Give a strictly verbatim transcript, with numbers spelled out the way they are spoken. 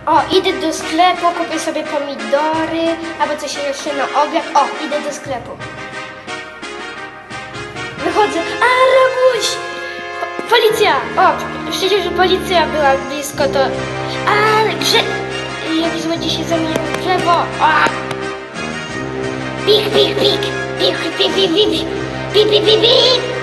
O, idę do sklepu, kupię sobie pomidory, albo coś jeszcze na obiad. O, idę do sklepu. Wychodzę. A, rabuś! Po, policja! O, przecież policja była blisko, to... A, grze... Jak złodziej się zamienił w drzewo. A! Pik, pik, pik! Pik, pik, pik, pik! Pik, pik, pik, pik!